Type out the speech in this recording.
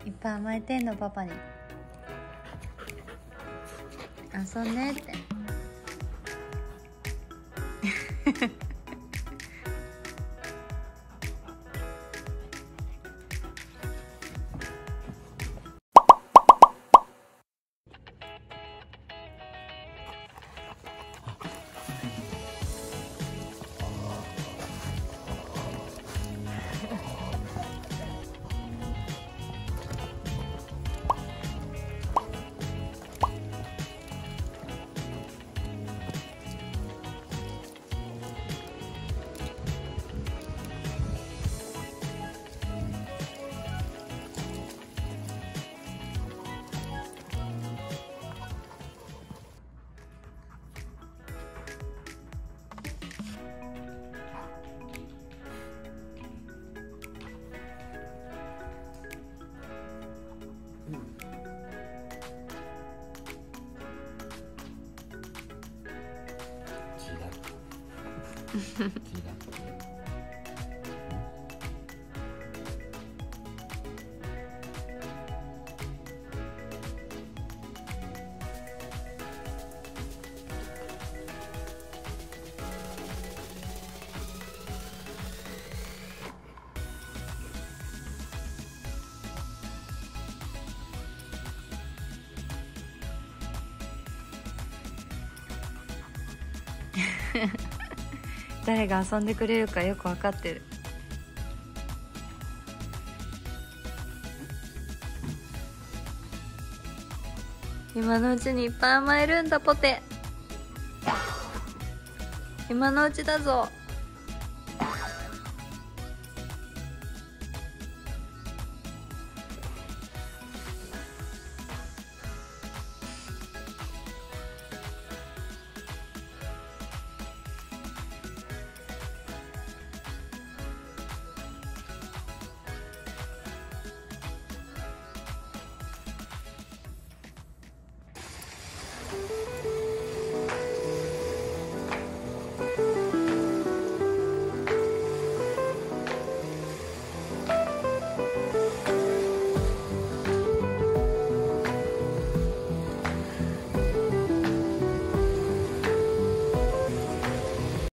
いっぱい甘えてんのパパに。遊んでって誰が遊んでくれるかよく分かってる。今のうちにいっぱい甘えるんだポテ。今のうちだぞ。